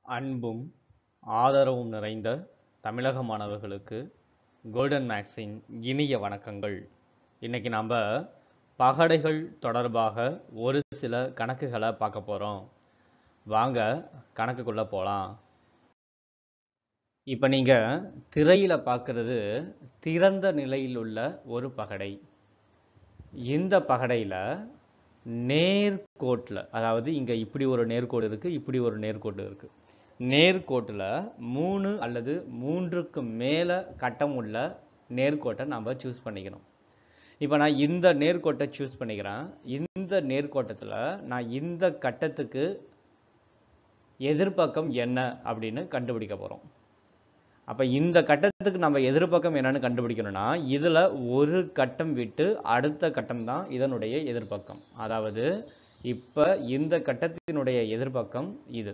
அன்பும் ஆதரவும் நிறைந்த தமிழக மாணவர்களுக்கு கோல்டன் மேக்ஸின் இனிய வணக்கங்கள். இன்னைக்கு நம்ம பகடைகள் தொடர்பாக ஒரு சில கணக்குகளை பார்க்க போகிறோம். வாங்க கணக்குக்குள்ளே போகலாம். இப்போ நீங்கள் திரையில் பார்க்குறது திறந்த நிலையில் உள்ள ஒரு பகடை. இந்த பகடையில் நேர்கோட்டில், அதாவது இங்கே இப்படி ஒரு நேர்கோடு இருக்குது, இப்படி ஒரு நேர்கோடு இருக்குது. நேர்கோட்டில் 3 அல்லது 3க்கு மேலே கட்டம் உள்ள நேர்கோட்டை நம்ம சூஸ் பண்ணிக்கணும். இப்போ நான் இந்த நேர்கோட்டை சூஸ் பண்ணிக்கிறேன். இந்த நேர்கோட்டத்தில் நான் இந்த கட்டத்துக்கு எதிர்பக்கம் என்ன அப்படின்னு கண்டுபிடிக்க போகிறோம். அப்போ இந்த கட்டத்துக்கு நம்ம எதிர்பக்கம் என்னன்னு கண்டுபிடிக்கணும்னா இதில் ஒரு கட்டம் விட்டு அடுத்த கட்டம் தான் இதனுடைய எதிர்பக்கம். அதாவது இப்போ இந்த கட்டத்தினுடைய எதிர்பக்கம் இது.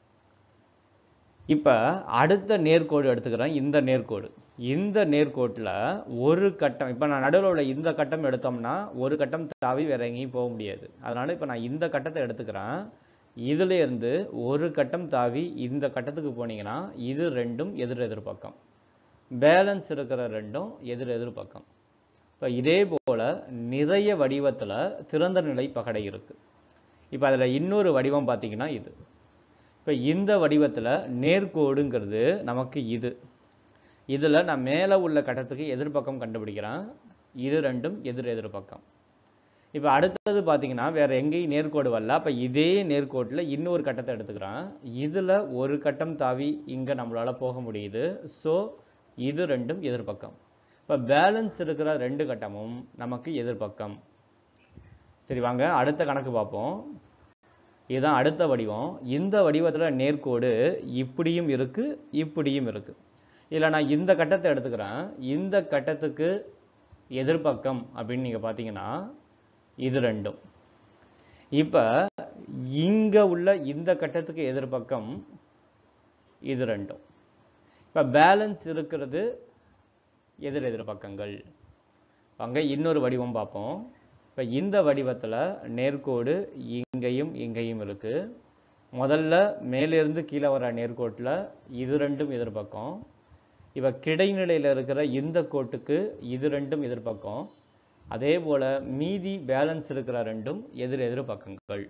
இப்போ அடுத்த நேர்கோடு எடுத்துக்கிறேன். இந்த நேர்கோட்டில் ஒரு கட்டம், இப்போ நான் நடுவில் உள்ள இந்த கட்டம் எடுத்தோம்னா ஒரு கட்டம் தாவி வேற எங்கேயும் போக முடியாது. அதனால இப்போ நான் இந்த கட்டத்தை எடுத்துக்கிறேன். இதுல இருந்து ஒரு கட்டம் தாவி இந்த கட்டத்துக்கு போனீங்கன்னா இது ரெண்டும் எதிர்பக்கம், பேலன்ஸ் இருக்கிற ரெண்டும் எதிர்பக்கம். இப்போ இதே போல நிறைய வடிவத்தில் திறந்த நிலை பகடை இருக்கு. இப்போ அதில் இன்னொரு வடிவம் பார்த்தீங்கன்னா இது. இப்போ இந்த வடிவத்தில் நேர்கோடுங்கிறது நமக்கு இதில் நான் மேலே உள்ள கட்டத்துக்கு எதிர்பக்கம் கண்டுபிடிக்கிறேன். இது ரெண்டும் எதிர்பக்கம். இப்போ அடுத்தது பார்த்தீங்கன்னா வேற எங்கேயும் நேர்கோடு வரல. அப்போ இதே நேர்கோட்டில் இன்னொரு கட்டத்தை எடுத்துக்கிறேன். இதில் ஒரு கட்டம் தாவி இங்கே நம்மளால் போக முடியுது. ஸோ இது ரெண்டும் எதிர்பக்கம். இப்போ பேலன்ஸ் இருக்கிற ரெண்டு கட்டமும் நமக்கு எதிர்பக்கம். சரி, வாங்க அடுத்த கணக்கு பார்ப்போம். இதுதான் அடுத்த வடிவம். இந்த வடிவத்தில் நேர்கோடு இப்படியும் இருக்கு, இப்படியும் இருக்கு. இதில் நான் இந்த கட்டத்தை எடுத்துக்கிறேன். இந்த கட்டத்துக்கு எதிர்பக்கம் அப்படின்னு நீங்கள் பார்த்தீங்கன்னா இது ரெண்டும். இப்போ இங்கே உள்ள இந்த கட்டத்துக்கு எதிர்பக்கம் இது ரெண்டும். இப்போ பேலன்ஸ் இருக்கிறது எதிர்பக்கங்கள். அங்கே இன்னொரு வடிவம் பார்ப்போம். இப்போ இந்த வடிவத்தில் நேர்கோடு இங்கேயும் இருக்கு. முதல்ல மேலிருந்து கீழே வர நேர்கோட்டில் இது ரெண்டும் எதிர்பக்கம். இப்போ கிடைநிலையில் இருக்கிற இந்த கோட்டுக்கு இது ரெண்டும் எதிர்பக்கம். அதே போல மீதி பேலன்ஸ் இருக்கிற ரெண்டும் எதிர்பக்கங்கள்.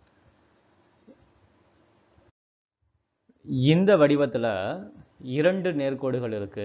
இந்த வடிவத்தில் இரண்டு நேர்கோடுகள் இருக்கு.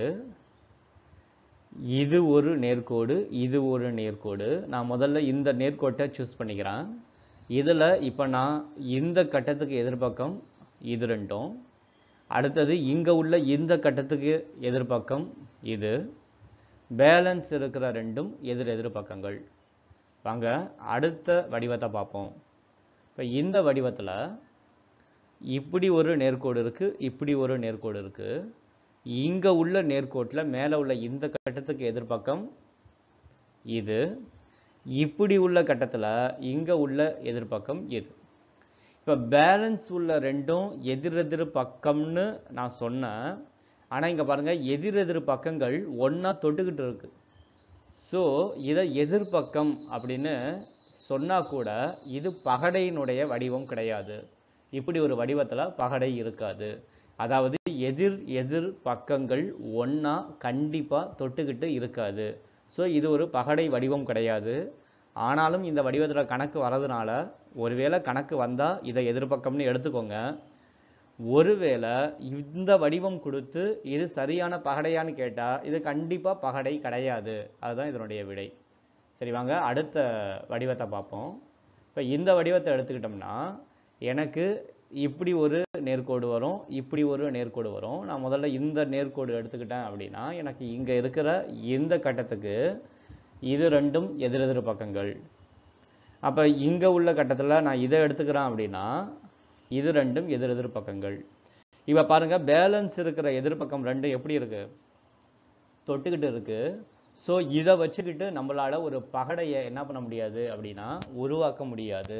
இது ஒரு நேர்கோடு, இது ஒரு நேர்கோடு. நான் முதல்ல இந்த நேர்கோட்டை சூஸ் பண்ணிக்கிறேன். இதில் இப்போ நான் இந்த கட்டத்துக்கு எதிர்பக்கம் இது ரெண்டும். அடுத்தது இங்கே உள்ள இந்த கட்டத்துக்கு எதிர்பக்கம் இது. பேலன்ஸ் இருக்கிற ரெண்டும் எதிர்பக்கங்கள். வாங்க அடுத்த வடிவத்தை பார்ப்போம். இப்போ இந்த வடிவத்தில் இப்படி ஒரு நேர்கோடு இருக்கு, இப்படி ஒரு நேர்கோடு இருக்கு. இங்கே உள்ள நேர்கோட்டில் மேலே உள்ள இந்த கட்டத்துக்கு எதிர்பக்கம் இது. இப்படி உள்ள கட்டத்தில் இங்கே உள்ள எதிர்பக்கம் இது. இப்போ பேலன்ஸ் உள்ள ரெண்டும் எதிர்பக்கம்னு நான் சொன்னேன். ஆனால் இங்கே பாருங்கள் எதிர் பக்கங்கள் ஒன்றா தொட்டுக்கிட்டு இருக்கு. ஸோ இதை எதிர்பக்கம் அப்படின்னு சொன்னால் கூட இது பகடையினுடைய வடிவம் கிடையாது. இப்படி ஒரு வடிவத்தில் பகடை இருக்காது. அதாவது எதிர் பக்கங்கள் ஒன்றா கண்டிப்பாக தொட்டுக்கிட்டு இருக்காது. ஸோ இது ஒரு பகடை வடிவம் கிடையாது. ஆனாலும் இந்த வடிவத்தில் கணக்கு வரதுனால ஒருவேளை கணக்கு வந்தால் இதை எதிர்பக்கம்னு எடுத்துக்கோங்க. ஒருவேளை இந்த வடிவம் கொடுத்து இது சரியான பகடையான்னு கேட்டால் இது கண்டிப்பாக பகடை கிடையாது. அதுதான் இதனுடைய விடை. சரி, வாங்க அடுத்த வடிவத்தை பார்ப்போம். இப்போ இந்த வடிவத்தை எடுத்துக்கிட்டோம்னா எனக்கு இப்படி ஒரு நேர்கோடு வரும், இப்படி ஒரு நேர்கோடு வரும். நான் முதல்ல இந்த நேர்கோடு எடுத்துக்கிட்டேன் அப்படின்னா எனக்கு இங்கே இருக்கிற இந்த கட்டத்துக்கு இது ரெண்டும் எதிர்பக்கங்கள். அப்போ இங்கே உள்ள கட்டத்தில் நான் இதை எடுத்துக்கிறேன் அப்படின்னா இது ரெண்டும் எதிர்பக்கங்கள். இப்போ பாருங்க பேலன்ஸ் இருக்கிற எதிர்பக்கம் ரெண்டும் எப்படி இருக்கு, தொட்டுக்கிட்டு இருக்கு. ஸோ இதை வச்சுக்கிட்டு நம்மளால ஒரு பகடையை என்ன பண்ண முடியாது அப்படின்னா உருவாக்க முடியாது.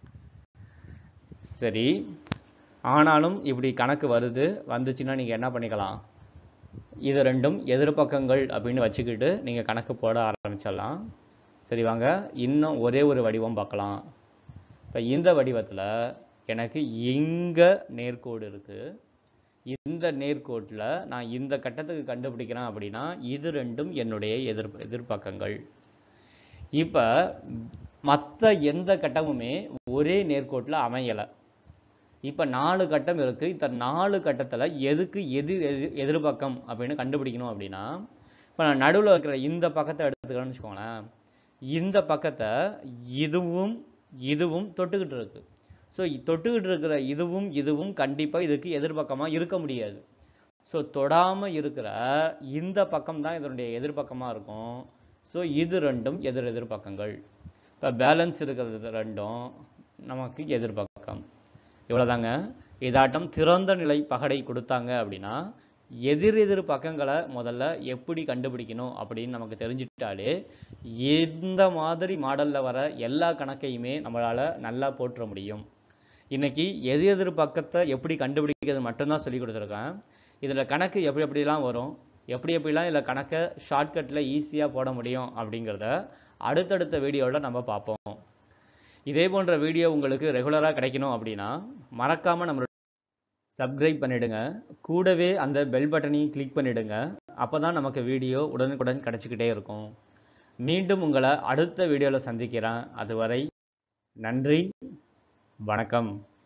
சரி, ஆனாலும் இப்படி கணக்கு வந்துச்சுன்னா நீங்கள் என்ன பண்ணிக்கலாம், இது ரெண்டும் எதிர்பக்கங்கள் அப்படின்னு வச்சுக்கிட்டு நீங்கள் கணக்கு போட ஆரம்பிச்சிடலாம். சரி, வாங்க இன்னும் ஒரே ஒரு வடிவம் பார்க்கலாம். இப்போ இந்த வடிவத்தில் எனக்கு இங்க நேர்கோடு இருக்கு. இந்த நேர்கோட்டில் நான் இந்த கட்டத்துக்கு கண்டுபிடிக்கிறேன் அப்படின்னா இது ரெண்டும் என்னுடைய எதிர்பக்கங்கள். இப்போ மற்ற எந்த கட்டமுமே ஒரே நேர்கோட்டில் அமையலை. இப்போ 4 கட்டம் இருக்குது. இந்த 4 கட்டத்தில் எதுக்கு எதிர்பக்கம் அப்படின்னு கண்டுபிடிக்கணும் அப்படின்னா, இப்போ நான் நடுவில் இருக்கிற இந்த பக்கத்தை எடுத்துக்கிறேன்னு வச்சுக்கோங்களேன். இந்த பக்கத்தை இதுவும் தொட்டுக்கிட்டு இருக்கு. ஸோ தொட்டுக்கிட்டு இருக்கிற இதுவும் கண்டிப்பாக இதுக்கு எதிர்பக்கமாக இருக்க முடியாது. ஸோ தொடாமல் இருக்கிற இந்த பக்கம் தான் இதனுடைய எதிர்பக்கமாக இருக்கும். ஸோ இது ரெண்டும் எதிர்பக்கங்கள். இப்போ பேலன்ஸ் இருக்கிறது ரெண்டும் நமக்கு எதிர்பக்கம். இவ்வளோதாங்க. இதாட்டம் திறந்த நிலை பகடை கொடுத்தாங்க அப்படின்னா எதிர் பக்கங்களை முதல்ல எப்படி கண்டுபிடிக்கணும் அப்படின்னு நமக்கு தெரிஞ்சுட்டாலே இந்த மாதிரி மாடலில் வர எல்லா கணக்கையுமே நம்மளால் நல்லா போற்ற முடியும். இன்னைக்கு எதிர் பக்கத்தை எப்படி கண்டுபிடிக்கிறது மட்டும்தான் சொல்லி கொடுத்துருக்கேன். இதில் கணக்கு எப்படிலாம் வரும், எப்படிலாம் இதில் கணக்கை ஷார்ட்கட்டில் ஈஸியாக போட முடியும் அப்படிங்கிறத அடுத்தடுத்த வீடியோவில் நம்ம பார்ப்போம். இதே போன்ற வீடியோ உங்களுக்கு ரெகுலராக கிடைக்கணும் அப்படின்னா மறக்காமல் நம்மளோட சப்ஸ்கிரைப் பண்ணிவிடுங்க. கூடவே அந்த பெல் பட்டனையும் கிளிக் பண்ணிவிடுங்க. அப்போ தான் நமக்கு வீடியோ உடனுக்குடன் கிடச்சிக்கிட்டே இருக்கும். மீண்டும் உங்களை அடுத்த வீடியோவில் சந்திக்கிறேன். அதுவரை நன்றி, வணக்கம்.